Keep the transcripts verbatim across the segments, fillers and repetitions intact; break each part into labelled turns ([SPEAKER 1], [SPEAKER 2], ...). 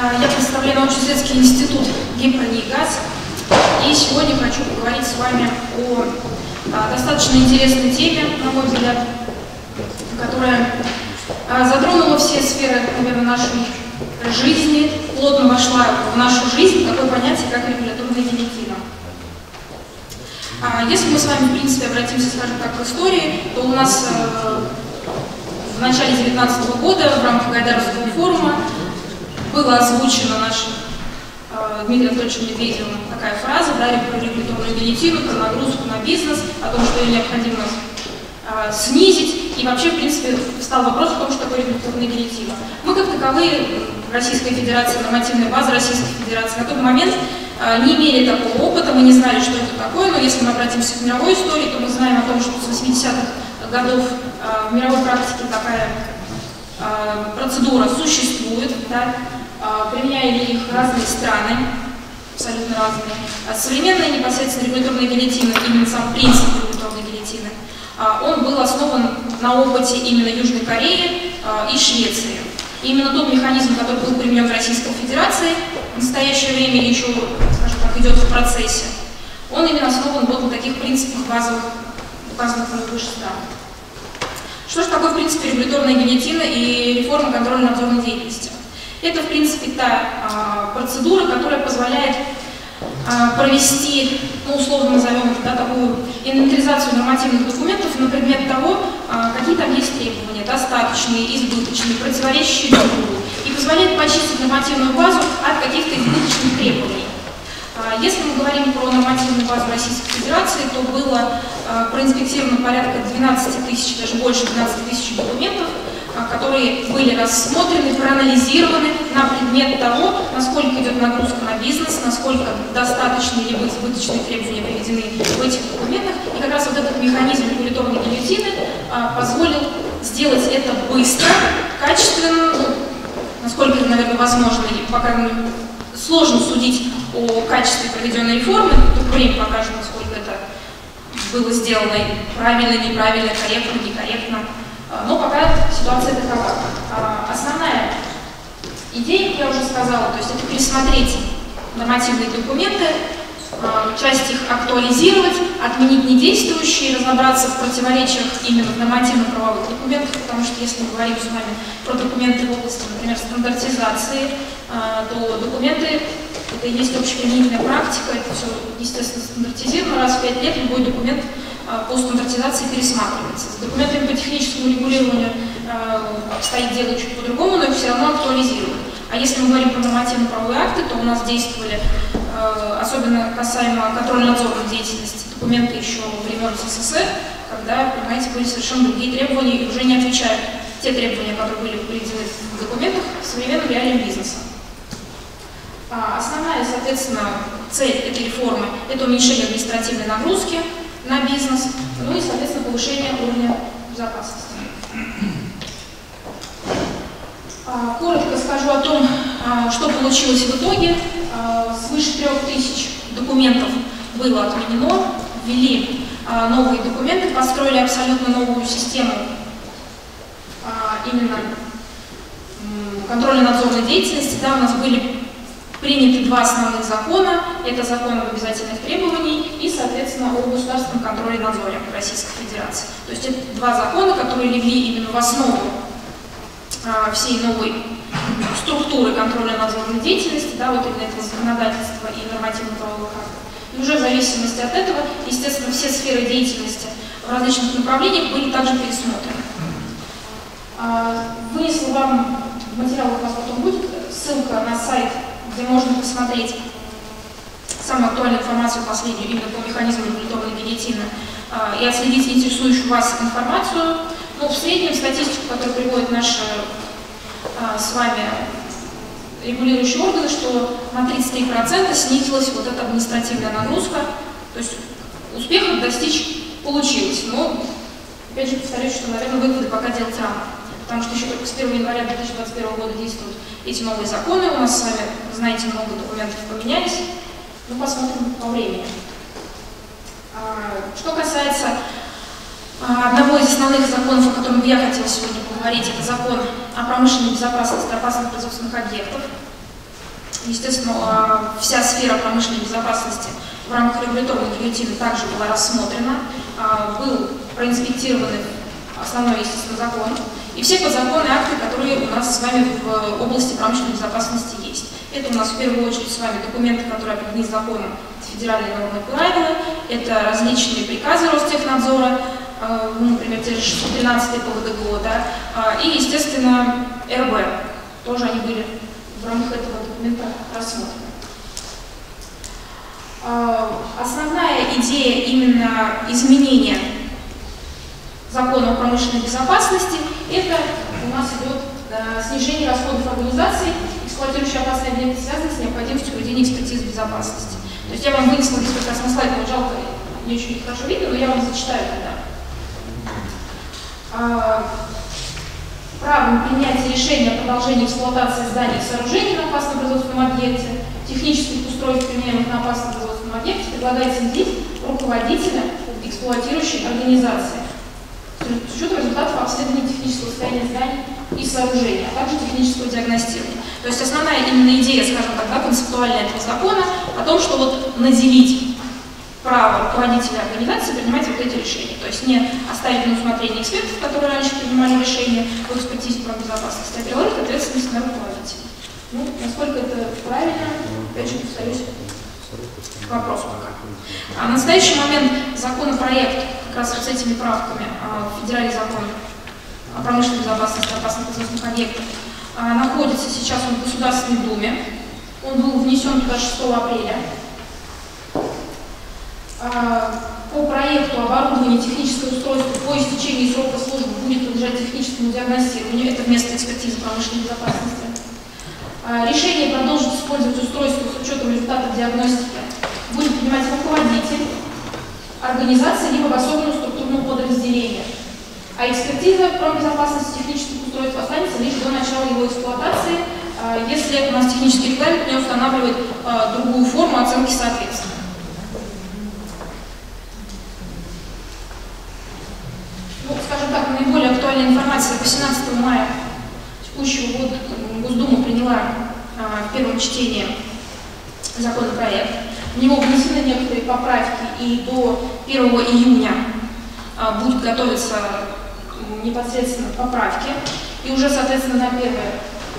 [SPEAKER 1] Я представляю научно-исследовательский институт Гепронигаз, и сегодня хочу поговорить с вами о достаточно интересной теме, на мой взгляд, которая затронула все сферы, наверное, нашей жизни, плотно вошла в нашу жизнь, такое понятие, как регуляторная директива. Если мы с вами, в принципе, обратимся, скажем так, к истории, то у нас в начале две тысячи девятнадцатого года в рамках Гайдаровского форума была озвучена нашим э, Дмитрием Анатольевичем Медведевым такая фраза, да, про регуляторную директиву, про нагрузку на бизнес, о том, что ее необходимо э, снизить. И вообще, в принципе, встал вопрос о том, что такое регуляторная директива. Мы, как таковые, Российская Федерация, нормативная база Российской Федерации, на тот момент э, не имели такого опыта, мы не знали, что это такое, но если мы обратимся к мировой истории, то мы знаем о том, что с восьмидесятых годов э, в мировой практике такая э, процедура существует, да, э, применяли их разные страны, абсолютно разные. А современная непосредственно регуляторная гильотина, именно сам принцип регуляторной гильотины, э, он был основан на опыте именно Южной Кореи э, и Швеции. И именно тот механизм, который был применен в Российской Федерации, в настоящее время еще, скажем так, идет в процессе, он именно основан был на таких принципах базовых, указанных на выше странах. Что же такое, в принципе, регуляторная гильотина и реформа контрольно-надзорной деятельности? Это, в принципе, та а, процедура, которая позволяет а, провести, ну, условно назовем это, да, такую инвентаризацию нормативных документов на предмет того, а, какие там есть требования, достаточные, избыточные, противоречащие друг другу, и позволяет почистить нормативную базу от каких-то избыточных требований. Если мы говорим про нормативную базу Российской Федерации, то было э, проинспектировано порядка двенадцати тысяч, даже больше двенадцати тысяч документов, э, которые были рассмотрены, проанализированы на предмет того, насколько идет нагрузка на бизнес, насколько достаточные либо избыточные требования приведены в этих документах. И как раз вот этот механизм регуляторной гильотины э, позволил сделать это быстро, качественно, ну, насколько это, наверное, возможно, и пока сложно судить о качестве проведенной реформы, только время покажет, насколько это было сделано правильно, неправильно, корректно, некорректно. Но пока ситуация такова. Основная идея, как я уже сказала, то есть это пересмотреть нормативные документы, часть их актуализировать, отменить недействующие, разобраться в противоречиях именно в нормативно-правовых документах, потому что если мы говорим с вами про документы в области, например, стандартизации, то документы — это и есть общеприменительная практика, это все, естественно, стандартизировано, раз в пять лет любой документ по стандартизации пересматривается. С документами по техническому регулированию обстоит дело чуть по-другому, но их все равно актуализируют. А если мы говорим про нормативно-правовые акты, то у нас действовали, особенно касаемо контрольно-надзорной деятельности, документы еще времен СССР, когда, понимаете, были совершенно другие требования и уже не отвечают те требования, которые были приведены в документах, современным реалиям бизнеса. Основная, соответственно, цель этой реформы – это уменьшение административной нагрузки на бизнес, ну и, соответственно, повышение уровня безопасности. Коротко скажу о том, что получилось в итоге. Свыше трех тысяч документов было отменено, ввели новые документы, построили абсолютно новую систему именно контрольно-надзорной деятельности. Да, у нас были приняты два основных закона. Это закон об обязательных требованиях и, соответственно, о государственном контроле и надзоре Российской Федерации. То есть это два закона, которые легли именно в основу а, всей новой структуры контрольно-надзорной деятельности, да, вот именно этого законодательства и нормативно-правовых актов. И уже в зависимости от этого, естественно, все сферы деятельности в различных направлениях были также пересмотрены. А, вынесла вам, в материалах у вас потом будет ссылка на сайт, где можно посмотреть самую актуальную информацию последнюю именно по механизму регуляторной гильотины э, и отследить интересующую вас информацию. Но в среднем статистику, которую приводят наши э, с вами регулирующие органы, что на тридцать три процента снизилась вот эта административная нагрузка. То есть успехов достичь получилось. Но, опять же, повторюсь, что, наверное, выводы пока делать рано. Потому что еще только с первого января две тысячи двадцать первого года действуют эти новые законы. У нас с вами, знаете, много документов поменялись. Ну, посмотрим по времени. Что касается одного из основных законов, о котором я хотела сегодня поговорить, это закон о промышленной безопасности опасных производственных объектов. естественно, вся сфера промышленной безопасности в рамках регуляторной гильотины также была рассмотрена, был проинспектирован основной, естественно, закон и все подзаконные акты, которые у нас с вами в области промышленной безопасности есть. Это у нас в первую очередь с вами документы, которые определены законом, федеральные нормы и правила, это различные приказы Ростехнадзора, ну, например, те же шестьсот тринадцатый по ВДГО, да, и, естественно, эр бэ. Тоже они были в рамках этого документа рассмотрены. Основная идея именно изменения закона о промышленной безопасности – это у нас идет снижение расходов организаций, эксплуатирующие опасные объекты, связанные с необходимостью проведения экспертизы безопасности. То есть я вам вынесла здесь прекрасно слайд, но жалко, не очень хорошо видно, но я вам зачитаю тогда. Правом принятия решения о продолжении эксплуатации зданий и сооружений на опасном производственном объекте, технических устройств, применяемых на опасном производственном объекте, предлагается внедрить руководителя эксплуатирующей организации с учетом результатов обследования технического состояния зданий и сооружений, а также технического диагностирования. То есть основная именно идея, скажем так, да, концептуальная этого закона о том, что вот наделить право руководителя организации принимать вот эти решения. То есть не оставить на усмотрение экспертов, которые раньше принимали решения по экспертизе промбезопасности, а переложить ответственность на руководителя. Ну, насколько это правильно, опять же, повторюсь, к вопросу пока. А на настоящий момент законопроект как раз с этими правками федеральный закон о промышленной безопасности опасных производственных объектов находится сейчас он в Государственной Думе. Он был внесен туда шестого апреля. По проекту оборудование техническое устройство по истечении срока службы будет подлежать техническому диагностированию. Это вместо экспертизы промышленной безопасности. Решение продолжить использовать устройство с учетом результатов диагностики будет принимать руководитель организации либо в особенном структурном подразделении. А экспертиза промбезопасности технических устройств останется лишь до начала его эксплуатации, если у нас технический регламент не устанавливает другую форму оценки соответствия. Ну, скажем так, наиболее актуальная информация. восемнадцатого мая текущего года Госдума приняла а, в первом чтении законопроект. В него внесены некоторые поправки, и до первого июня а, будет готовиться непосредственно поправки. И уже, соответственно, на первое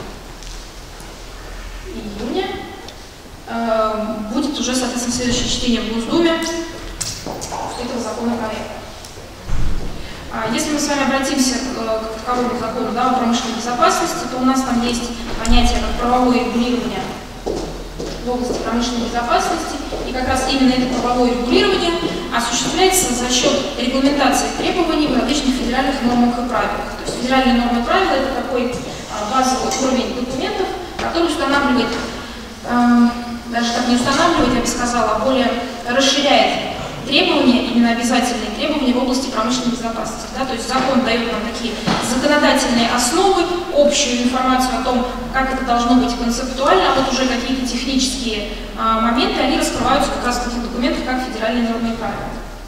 [SPEAKER 1] июня а, будет уже, соответственно, следующее чтение в Госдуме этого законопроекта. Если мы с вами обратимся к таковому закону, да, о промышленной безопасности, то у нас там есть понятие как правовое регулирование в области промышленной безопасности, и как раз именно это правовое регулирование осуществляется за счет регламентации требований в различных федеральных нормах и правилах. То есть федеральные нормы и правила – это такой базовый уровень документов, который устанавливает, даже так не устанавливает, я бы сказала, а более расширяет требования, именно обязательные требования в области промышленной безопасности. Да? То есть закон дает нам такие законодательные основы, общую информацию о том, как это должно быть концептуально, а вот уже какие-то технические а, моменты, они раскрываются как раз в таких документах, как федеральные нормы и правила.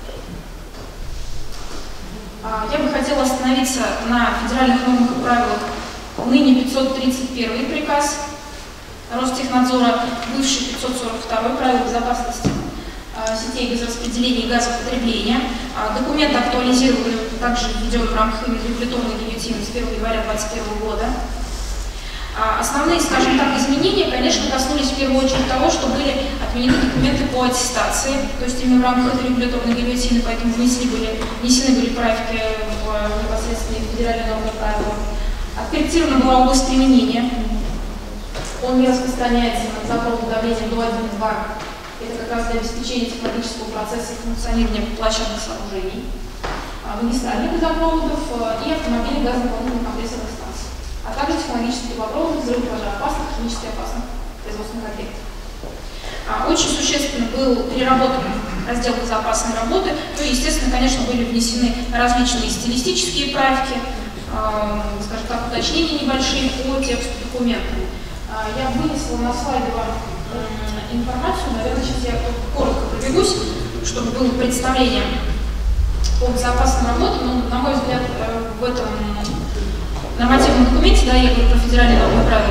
[SPEAKER 1] А, я бы хотела остановиться на федеральных нормах и правилах ныне пятьсот тридцать первый приказ Ростехнадзора, бывший пятьсот сорок второй правила безопасности сетей газораспределения и газопотребления. Документ актуализирован, также введен в рамках регуляторной гильотины с первого января две тысячи двадцать первого года. Основные, скажем так, изменения, конечно, коснулись в первую очередь того, что были отменены документы по аттестации, то есть именно в рамках этой регуляторной гильотины, поэтому внесли были, внесены были правки в непосредственные федеральные нормы и правила. Откорректирована была область применения. Он не распространяется на запробу давления до один и два. Это как раз для обеспечения технологического процесса и функционирования площадных сооружений, магистральных газопроводов и автомобильных газонаполнительных компрессорных станций, а также технологических трубопроводов, взрывоопасных, химически опасных производственных объектов. Очень существенно был переработан раздел безопасной работы, ну и, естественно, конечно, были внесены различные стилистические правки, скажем так, уточнения небольшие по тексту документа. Я вынесла на слайды вам информацию, наверное, сейчас я коротко пробегусь, чтобы было представление по безопасной работе, но, на мой взгляд, в этом нормативном документе, да, я говорю про федеральные нормы и правила пятьсот тридцать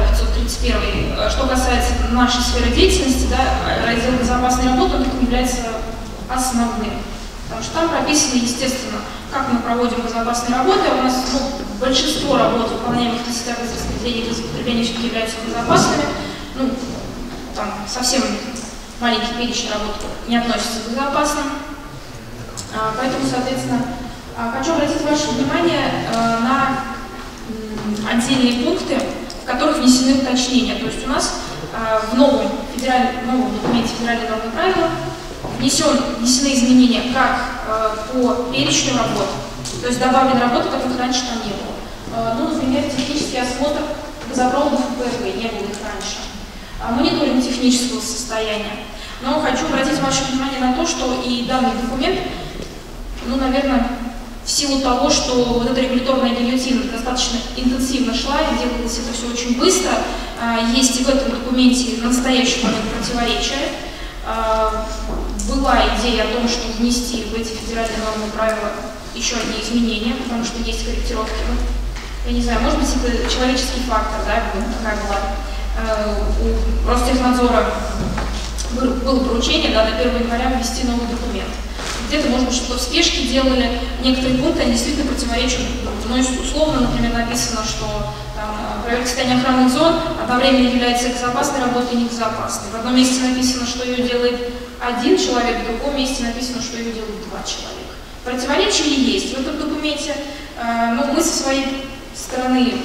[SPEAKER 1] тридцать первый. Что касается нашей сферы деятельности, да, раздел безопасной работы, он является основным. Потому что там прописано, естественно, как мы проводим безопасные работы. У нас ну, большинство работ, выполняемых на сетях без распределения, без употребления, все-таки являются безопасными. Ну, там совсем маленький перечень работ не относится к безопасным. А, поэтому, соответственно, хочу обратить ваше внимание а, на отдельные пункты, в которых внесены уточнения. То есть у нас а, в новом, федеральном, новом документе федеральной нормы правила внесен, внесены изменения как а, по перечню работ, то есть добавлены работы, которых раньше там не было. А, ну, например, технический осмотр газопроводов ПРГ, не было их раньше. А, мониторинг технического состояния. Но хочу обратить ваше внимание на то, что и данный документ, ну, наверное, в силу того, что вот эта регуляторная гильотина достаточно интенсивно шла и делалось это все очень быстро, есть и в этом документе на настоящий момент противоречия. Была идея о том, что внести в эти федеральные нормы правила еще одни изменения, потому что есть корректировки. Я не знаю, может быть, это человеческий фактор, да, какая была. У Ростехнадзора было поручение, да, до первого января ввести новый документ. Где-то, может быть, что-то в спешке делали, некоторые пункты, они действительно противоречат друг другу. Ну, условно, например, написано, что там, проверка состояния охранных зон одновременно является безопасной работой и небезопасной. В одном месте написано, что ее делает один человек, в другом месте написано, что ее делают два человека. Противоречия есть в этом документе, но мы со своей стороны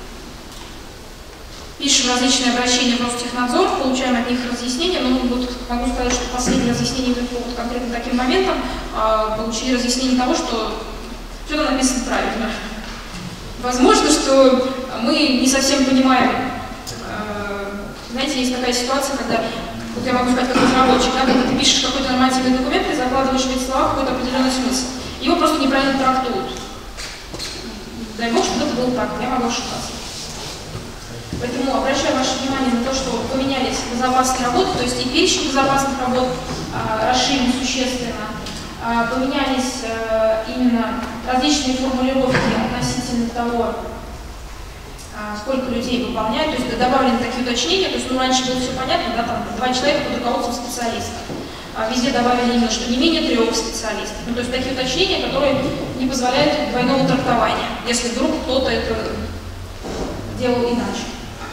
[SPEAKER 1] пишем различные обращения в Ростехнадзор, получаем от них разъяснения, но вот могу сказать, что последние разъяснения по вот конкретно таким моментам э, получили разъяснение того, что все там написано правильно. Возможно, что мы не совсем понимаем, э, знаете, есть такая ситуация, когда, вот я могу сказать, как разработчик, да, когда ты пишешь какой-то нормативный документ и закладываешь в эти слова какой-то определенный смысл. Его просто неправильно трактуют. Дай Бог, чтобы это было так, я могу ошибаться. Поэтому обращаю ваше внимание на то, что поменялись безопасные работы, то есть и перечень безопасных работ а, расширен существенно, а, поменялись а, именно различные формулировки относительно того, а, сколько людей выполняют, то есть добавлены такие уточнения, то есть ну, раньше было все понятно, да, там два человека под руководством специалиста, а везде добавили именно, что не менее трех специалистов, ну, то есть такие уточнения, которые не позволяют двойного трактования, если вдруг кто-то это делал иначе.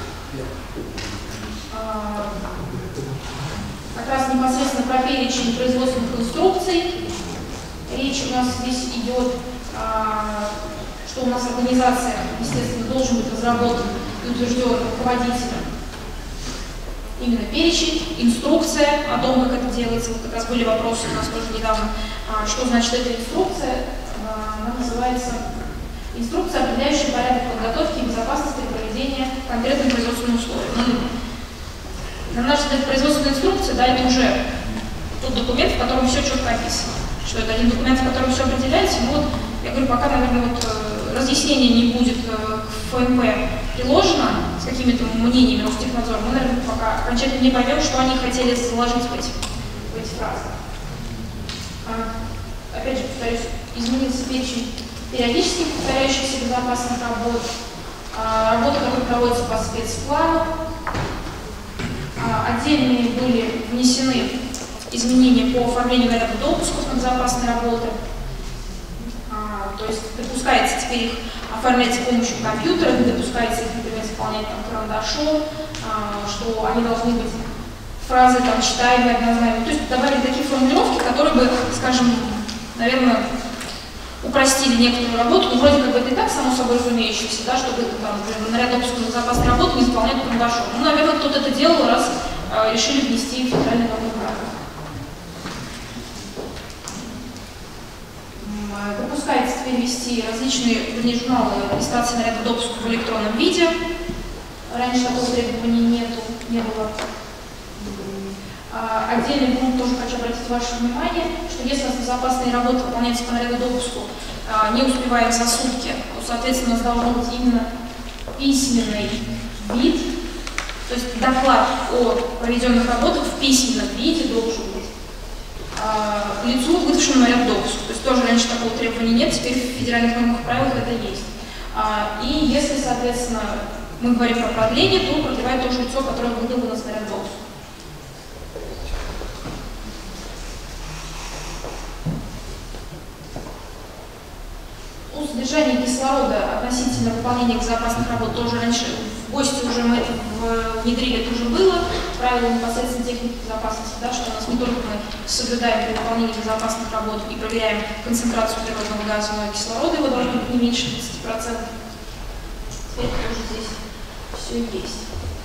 [SPEAKER 1] Как раз непосредственно про перечень производственных инструкций. Речь у нас здесь идет, что у нас организация, естественно, должен быть разработан и утвержден руководителем. Именно перечень, инструкция о том, как это делается. Вот как раз были вопросы у нас тоже недавно, что значит эта инструкция. Она называется «Инструкция, определяющая порядок подготовки и безопасности проведения конкретных производственных условий». На наш взгляд, производственная инструкция, да, это уже тот документ, в котором все четко описано. Что это один документ, в котором все определяется. Ну вот, я говорю, пока, наверное, вот разъяснение не будет к ФНП приложено с какими-то мнениями Ростехнадзора, мы, наверное, пока окончательно не поймем, что они хотели заложить в эти, в эти фразы. А, опять же, повторюсь, изменился перечень периодически повторяющихся безопасных работ, а, работы, которые проводятся по спецплану. А, отдельные были внесены изменения по оформлению нарядов допусков на безопасные работы. А, то есть допускается теперь их оформлять с помощью компьютера, не допускается их, например, исполнять там, карандашом, а, что они должны быть фразы там читаемые, однозначные. То есть добавили такие формулировки, которые бы, скажем, наверное, упростили некоторую работу, но вроде как бы это и так само собой разумеющееся, да, чтобы там, например, наряд допуска на безопасной работы не исполнять карандашом. Ну, наверное, кто-то это делал, раз э, решили внести в федеральные нормы правила. Допускается теперь вести различные, вернее, журналы регистрации наряда допуска в электронном виде. Раньше такого требования нету, не было. Отдельный пункт тоже хочу обратить ваше внимание, что если у нас безопасные работы выполняются по наряду допуску, не успеваем за сутки, то, соответственно, у нас должен быть именно письменный вид, то есть доклад о проведенных работах в письменном виде должен быть к лицу, выдавшему наряд допуск. То есть тоже раньше такого требования нет, теперь в федеральных нормах правилах это есть. И если, соответственно, мы говорим про продление, то продлевает то же лицо, которое выняло у нас на ряд бонус. У содержания кислорода относительно выполнения безопасных работ тоже раньше в ГОСТе уже мы это внедрили, это уже было. Правила непосредственно техники безопасности, да, что у нас не только мы соблюдаем при выполнении безопасных работ и проверяем концентрацию природного газа, но и кислорода, его должно быть не меньше тридцати процентов. Теперь тоже здесь все есть.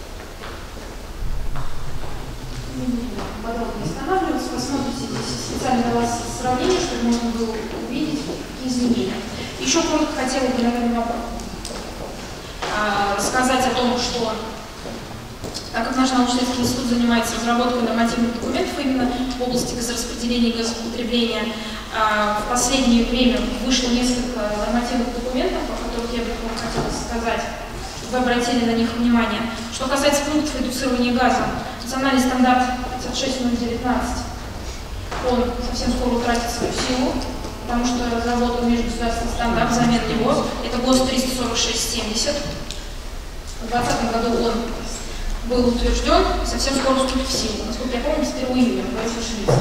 [SPEAKER 1] Не будем подробно останавливаться, посмотрите, здесь специально для вас сравнение, чтобы можно было увидеть какие изменения. Еще коротко хотела бы, наверное, рассказать о том, что так как наш научно-исследовательский институт занимается разработкой нормативных документов именно в области газораспределения и газопотребления, в последнее время вышло несколько нормативных документов, о которых я бы вам хотела сказать, чтобы вы обратили на них внимание. Что касается пунктов редуцирования газа, национальный стандарт пятьдесят шесть ноль девятнадцать, он совсем скоро утратит свою силу, потому что разработан межгосударственный стандарт, взамен него, это ГОСТ триста сорок шесть семьдесят. В две тысячи двадцатом году он был утвержден и совсем скоро вступит в силу. Насколько я помню, с первого июня, боюсь ошибиться.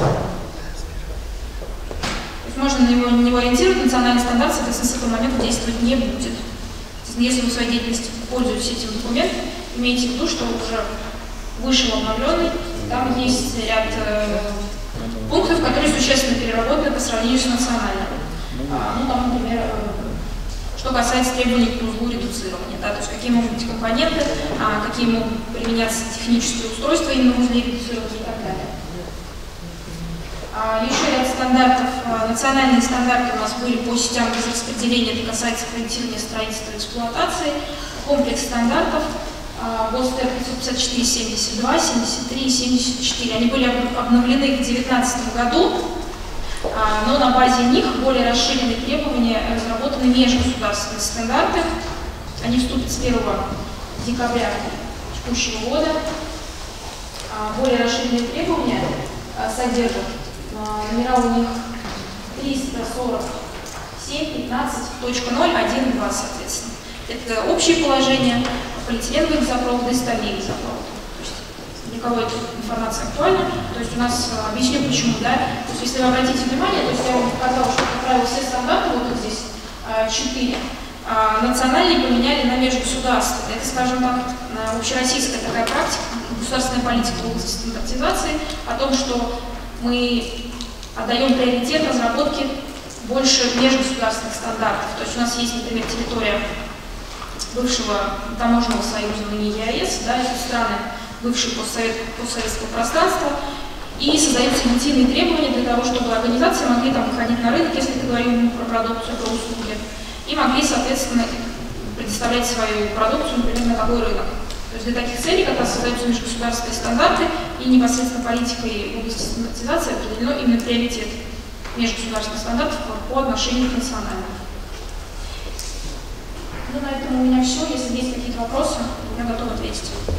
[SPEAKER 1] То есть можно на него, на него ориентировать, национальный стандарт, соответственно, с этого момента действовать не будет. Если вы в своей деятельности пользуетесь этим документом, имейте в виду, что уже вышел обновленный, там есть ряд э, пунктов, которые существенно переработаны по сравнению с национальным. А, ну, там, например, э, что касается требований к узлу редуцирования, да, то есть какие могут быть компоненты, а, какие могут применяться технические устройства именно в узле редуцирования и так далее. А, еще ряд стандартов, а, национальные стандарты у нас были по сетям газораспределения, это касается проектирования, строительства и эксплуатации, комплекс стандартов, ГОСТ пятьсот пятьдесят четыре семьдесят два, семьдесят три и семьдесят четыре. Они были обновлены в две тысячи девятнадцатом году, но на базе них более расширенные требования разработаны межгосударственные стандарты. Они вступят с первого декабря текущего года. Более расширенные требования содержат номера у них триста сорок семь пятнадцать точка ноль один два, соответственно. Это общее положение, полиэтиленовые газопроводы и стальные газопроводы. То есть для кого эта информация актуальна, то есть у нас, объясню почему, да, то есть если вы обратите внимание, то есть я вам показала, что, как правило, все стандарты, вот их здесь четыре, национальные поменяли на межгосударственные. Это, скажем так, общероссийская такая практика, государственная политика в области стандартизации, о том, что мы отдаем приоритет разработке больше межгосударственных стандартов. То есть у нас есть, например, территория бывшего таможенного союза, ныне ЕАЭС, да, это страны бывшего постсовет, постсоветского пространства, и создаются единые требования для того, чтобы организации могли там выходить на рынок, если мы говорим про продукцию, про услуги, и могли, соответственно, предоставлять свою продукцию, например, на какой рынок. То есть для таких целей как раз создаются межгосударственные стандарты, и непосредственно политикой в области стандартизации определено именно приоритет межгосударственных стандартов по отношению к национальным. Ну, на этом у меня все. Если есть какие-то вопросы, я готова ответить.